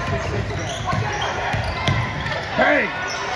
Hey!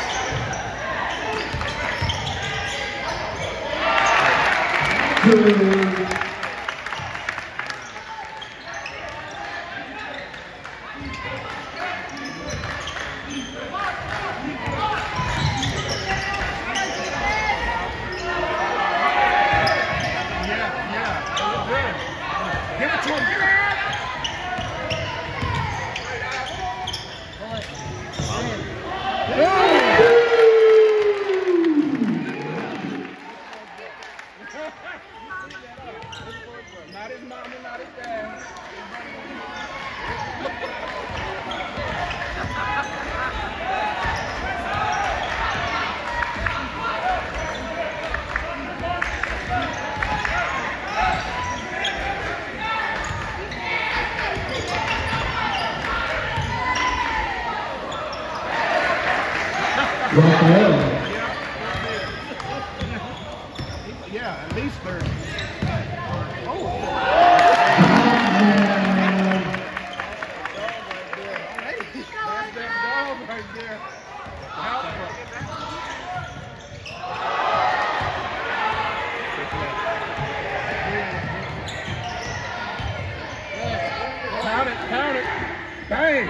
Yeah, at least 30. Oh. Hey, that's that dog right there. Count it, count it. Bang.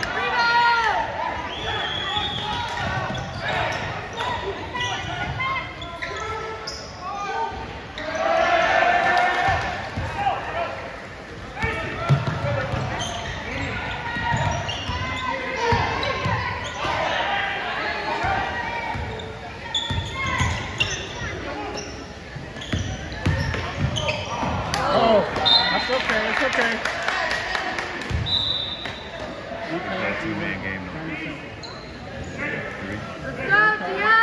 Okay, it's okay. That two-man game. Let's go, Tia!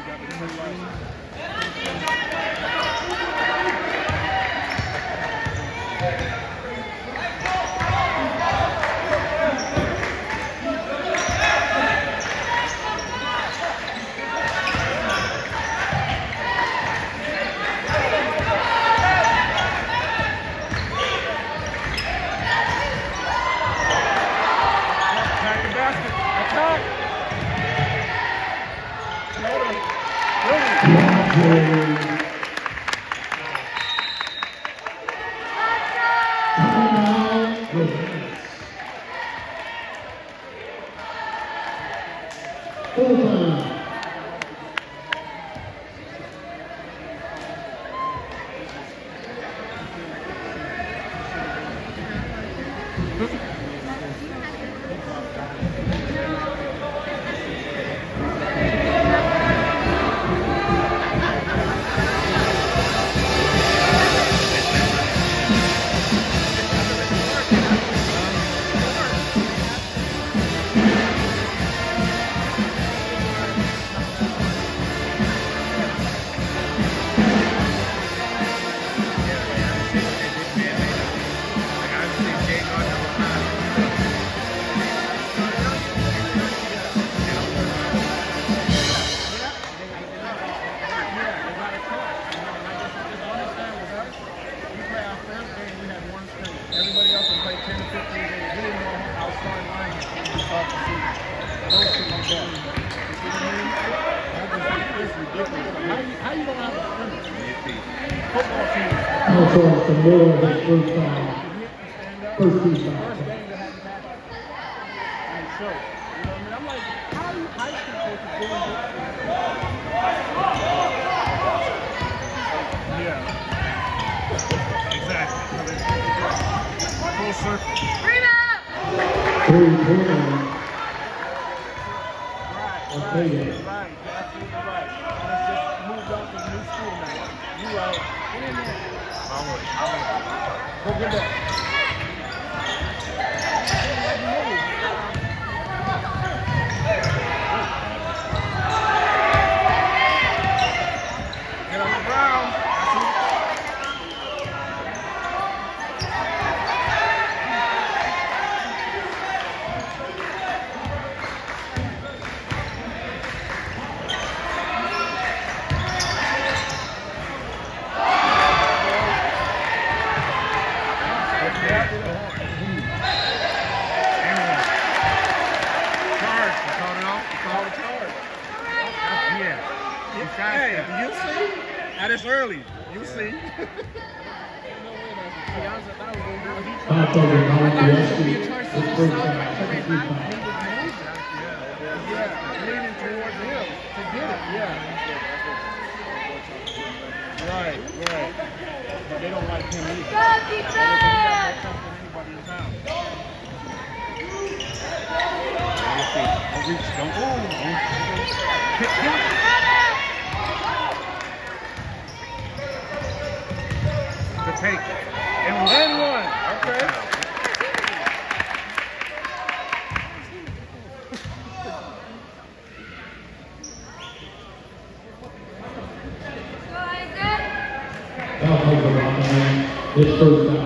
How you don't have a football team? Also, some more of his first time. First two times. First game that hadn't happened. And so, you know what I mean? I'm like, how are you high school coaches doing this? Yeah. Exactly. Full circle. Rebound! 3-2. Right, you're absolutely right. Let's just move on to the new school now. You right. Get in there. Go get that. Get on the ground. Hey, you see? That is early. You see? Foul trouble, Nogales. It's first down, second free foul. Yeah, leaning towards him to get it. Yeah. Right. But they don't like him either. Go defense! Anybody in town. Don't go. To take. And one. Okay. Foul trouble, Nogales. It's first down.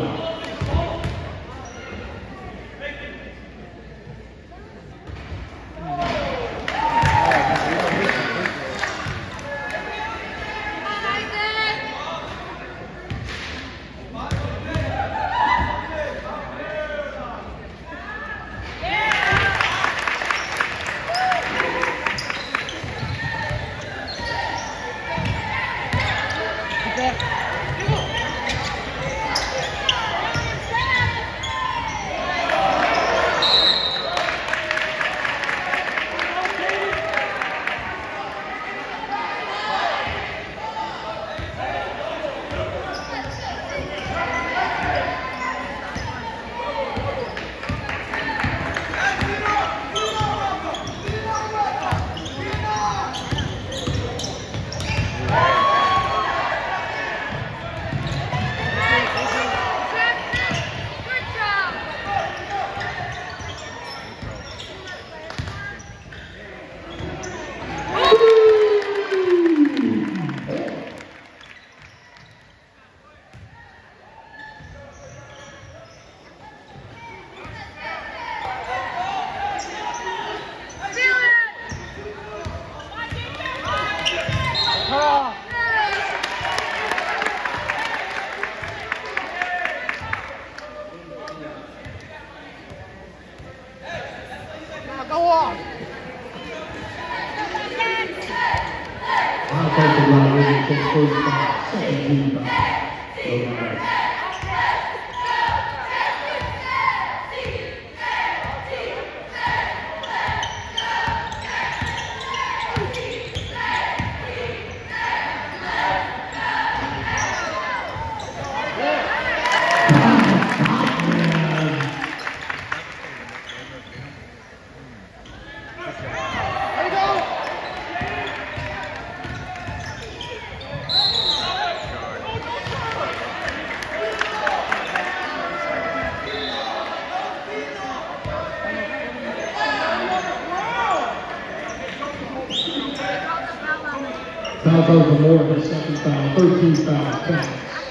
Foul over more than second foul, 13 foul, Cats.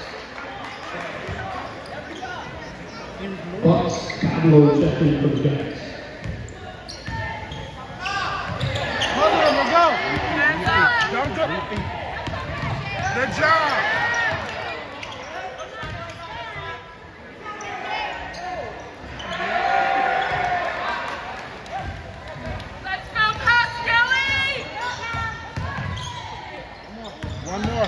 Bucks, Pablo checking for the Cats. Good job. Let's go, Kelly! One more.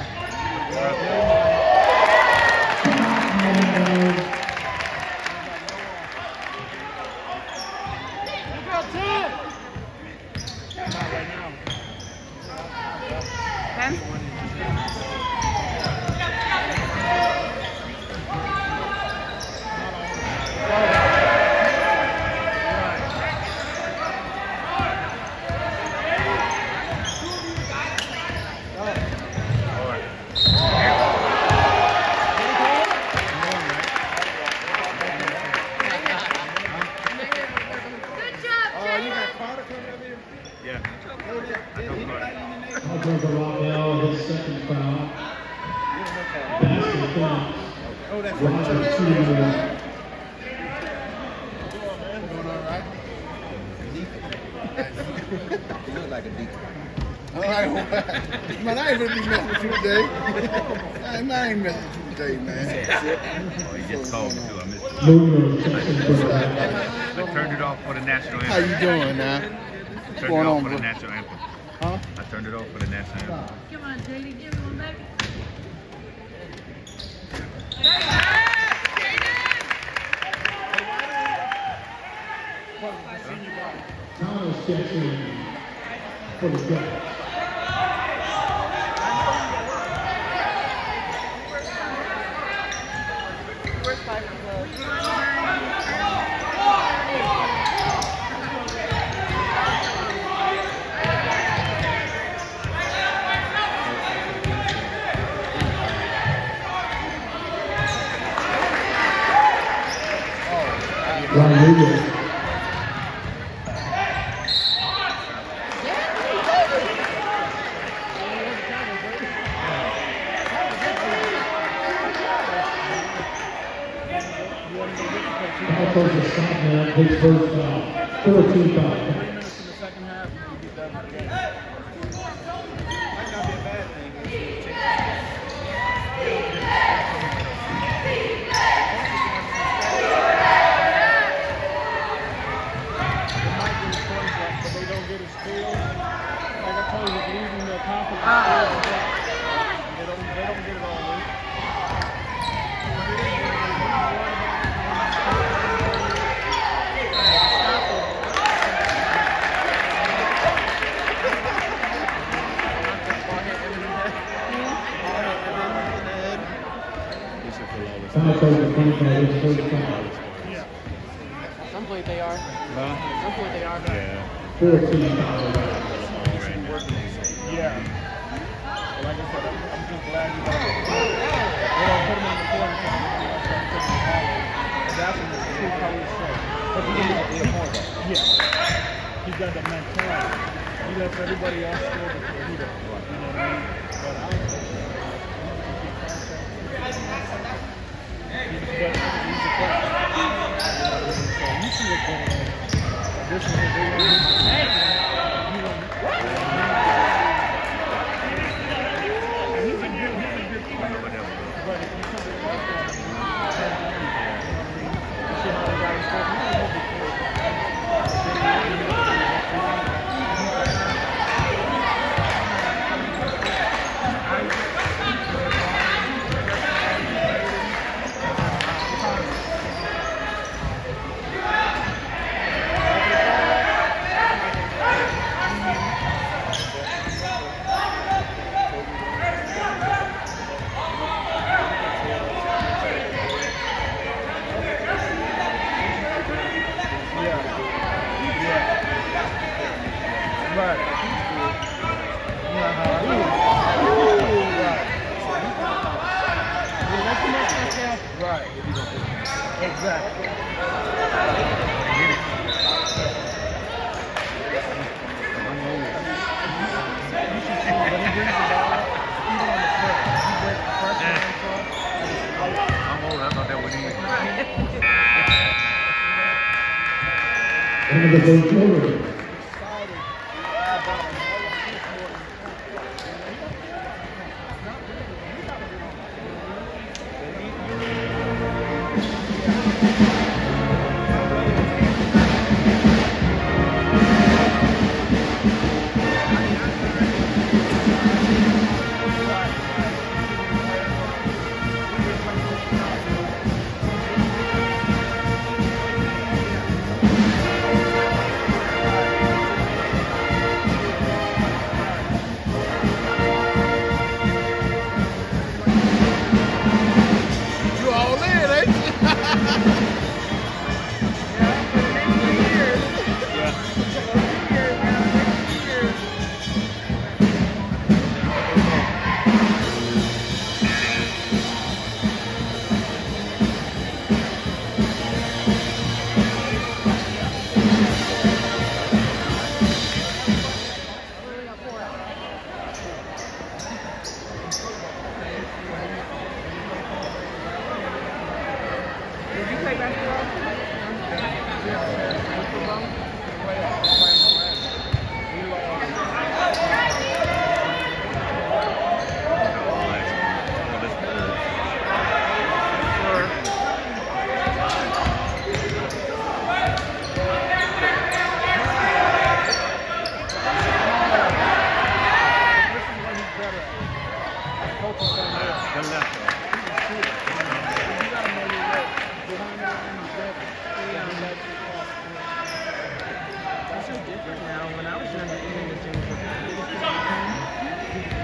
Man, I ain't gonna be messing with you today. I ain't messing with you today, man. Oh, he just called me too. I missed it. I turned it off for the national anthem. How you doing, man? Turned it off for the national anthem. Huh? I turned it off for the national anthem. Come on, Jaden, give me one back. Thomas checks in for the Jets. Rodgers. Coach is stopping at his first 14 foul. 3 minutes in the second half, and you get that in the game. Might not be a bad thing. But they don't get his feel. Like I told you, losing their confidence. They don't get it all in. Some point they are. Some point they are. Yeah. 14 Yeah. Like I said, I'm just glad you got it. They don't put him in the corner. That's when the true college strength. But yeah. He's got that mentality. He lets everybody else score before he does. You know what I mean? But I don't think he's the best. So you see what's going on. This one is right. Exactly. I'm old. I thought that was easy. End of the first quarter.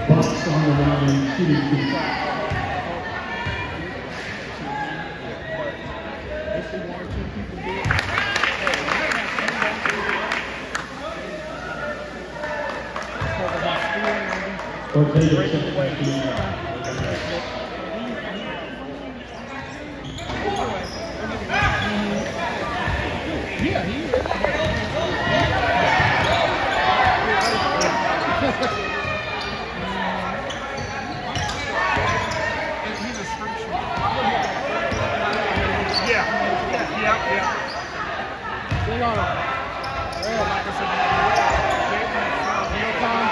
Bucks on the line, shooting 2. For Jaden, second half team. Yeah, he is. He's a street shooter. Yeah. Swing on him. Well, like I said, real time.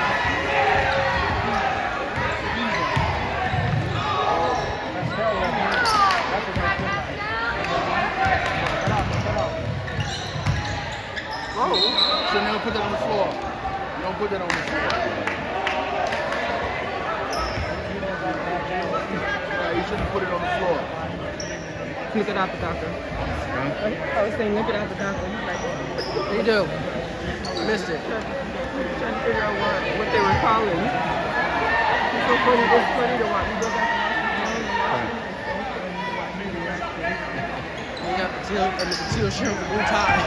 That's terrible. That's a good thing. Cut off. Oh, should never put that on the floor. You don't put that on the floor. Right, you shouldn't put it on the floor. Look it out the doctor. I was saying, look it out the doctor. What do you do? Missed it. Trying to figure out what they were calling. It's so funny. It's funny to watch. You go back and watch. You got the teal shirt with blue tie.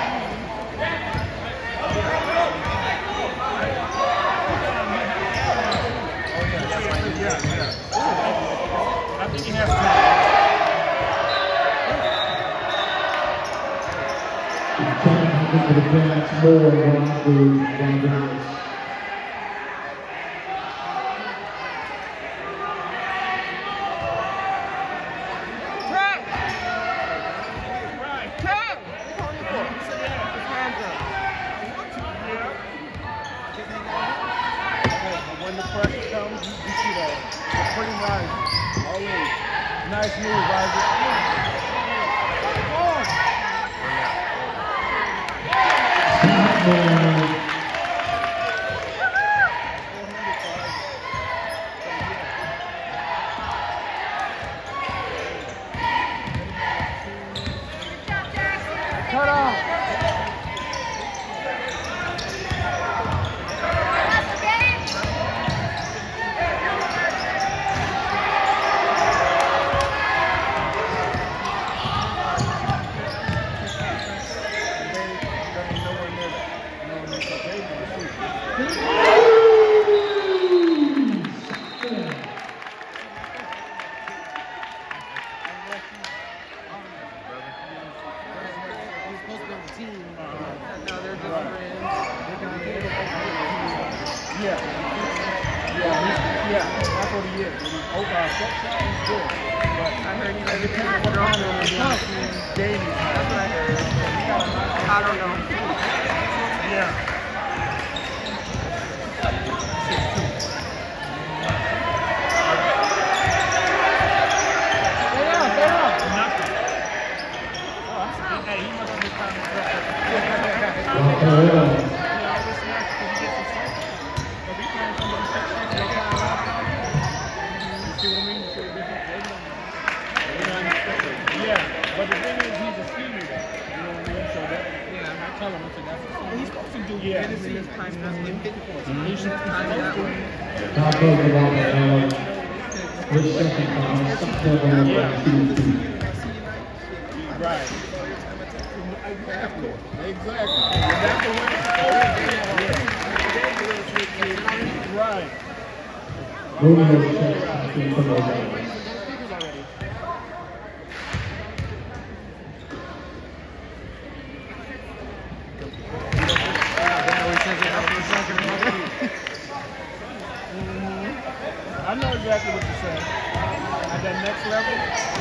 I think he has to. Coming to the bench, more Rodgers. When the pressure comes, you see that. It's pretty nice. Always. Nice move, Rodgers. Cut off. Yeah, that's what he is. When he's over our section, he's good. But I heard he's like a people strong and Jaden. That's what I heard. I don't know. Yeah. Stay on. Nothing. Oh, hey, he must have been trying to but the thing is, he's a senior, though. You know what I mean? So that, I tell him, I said, that's he's supposed to do. Yeah, This time not in 50 points. He should time that one. Right. Exactly. Right. I know exactly what you're saying. At that next level,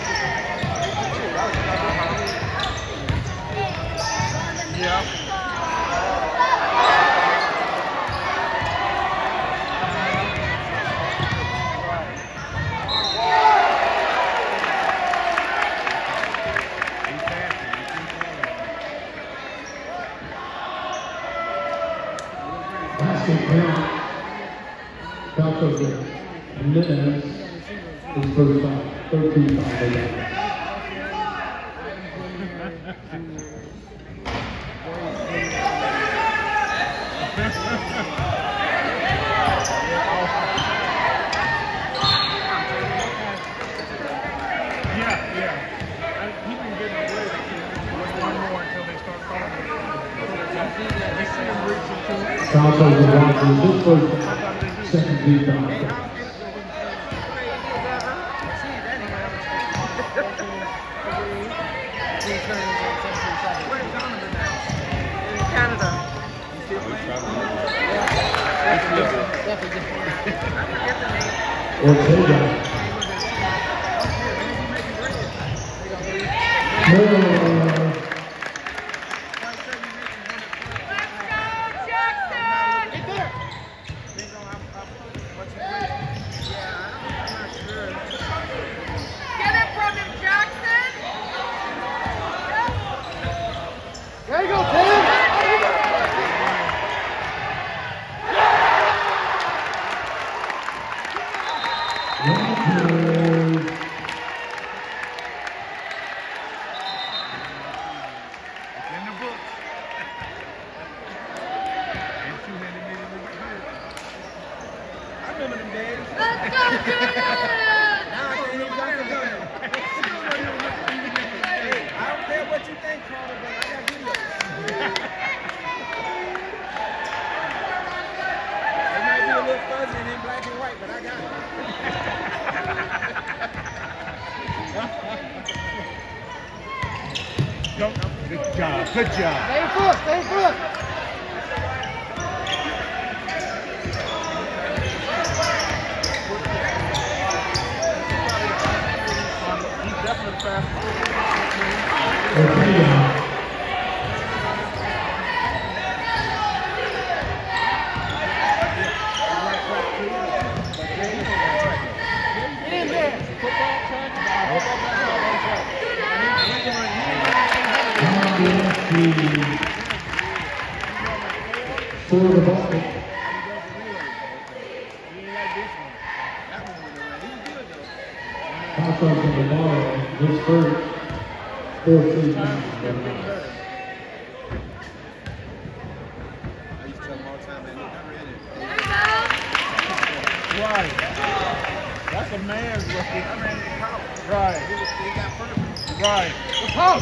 yeah. His first time, 13 times. South over Rodgers, his first second lead down. Canada. Ortega. Good job. Good job. Stay put. Stay put. He's definitely the fastest. Get in there. Football track. For the ball. Hot dogs on the ball, his first 14 times. Right. That's a man's rookie. Right. Right. The pump.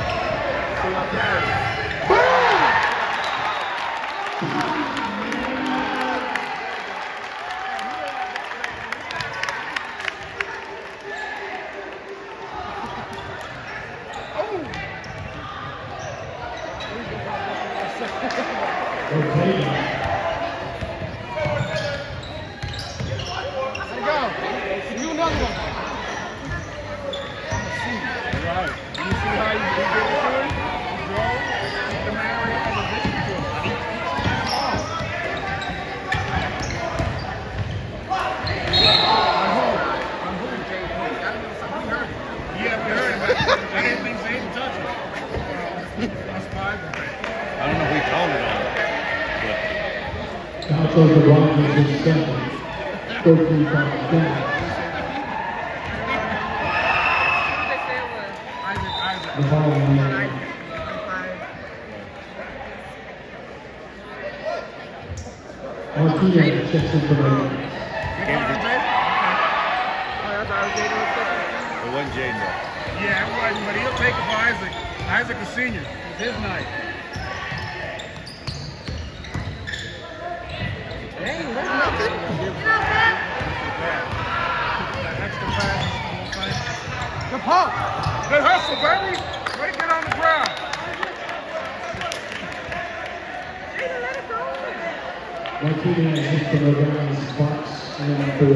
So the Rodgers is second, 13 times down. The ball on Martinez checks in for the It wasn't Jaden though. Yeah, it wasn't, but he'll take it for Isaac. Isaac is senior. It's his night. The pump. Good hustle, baby. Way to get on the ground. Martinez hits the Nogales box and for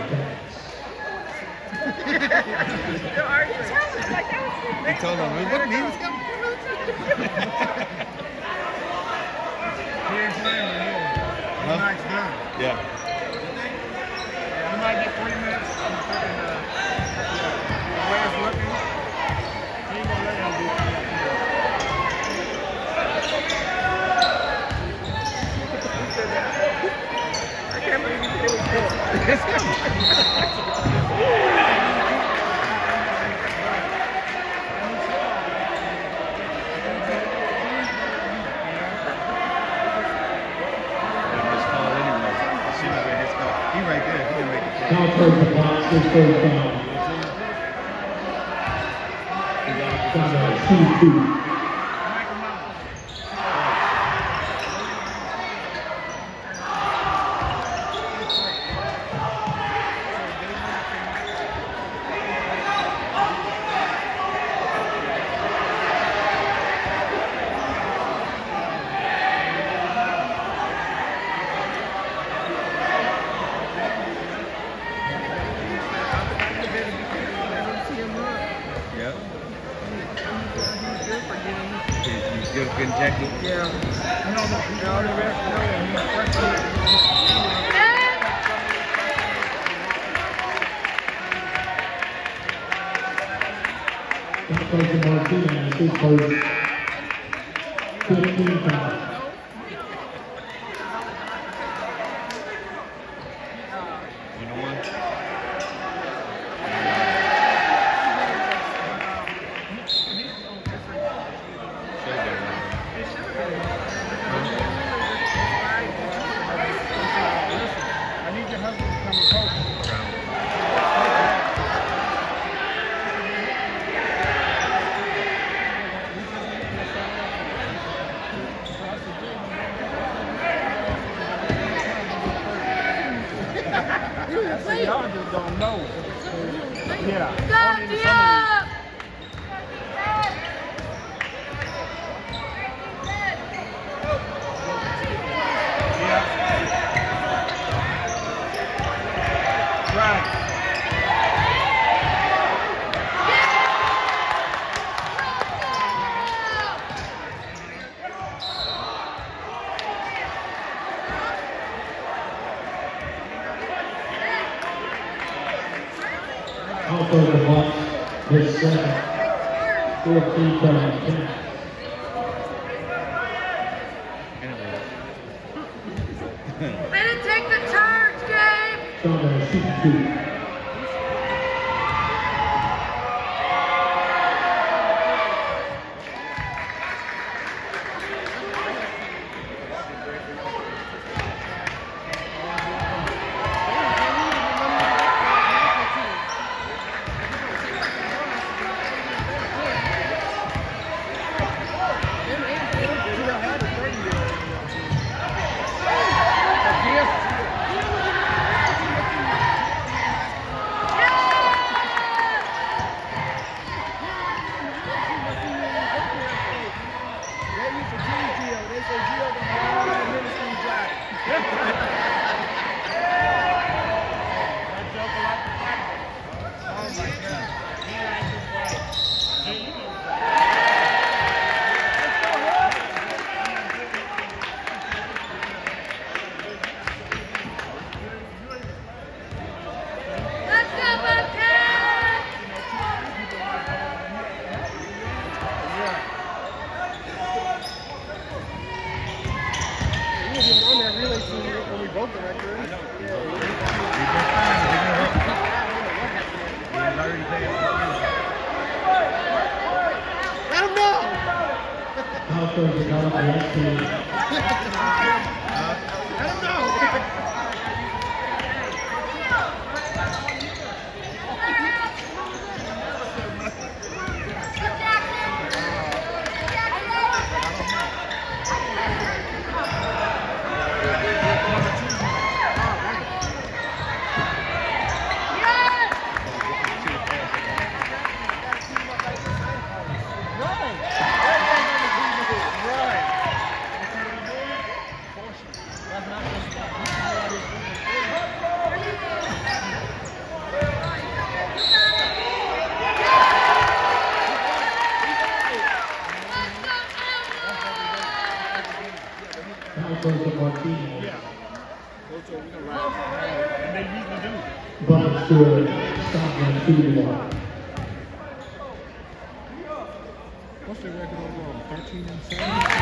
He told him, what did he was coming? He ain't playing anymore. His night's done. Yeah. We might get 3 minutes. The way it's looking, he ain't gonna let him do it. I can't believe you said it was good. He right there. He didn't make it. now towards the box, his first down. Got a 2-2. Kentucky. Yeah. No, all the rest, Coach Martinez, his first 15 times. You know what? I need your husband to come and coach. I said, y'all just don't know. Yeah. Only in the summer. Right. Also the Bucks, his second 14 times. Let it take the charge, Gabe! Shotgun 62. Bucks to Stockman 2-1. What's their record overall? 13-7?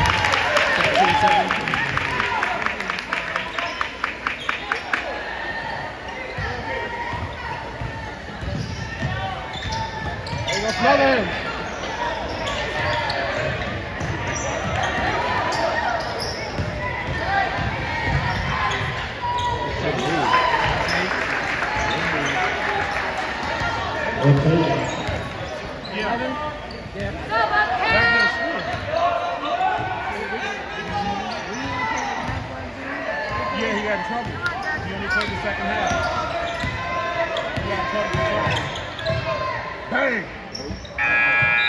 13-7? There goes Smother. Yeah, he got in trouble. He only played the second half. He got in trouble. Bang!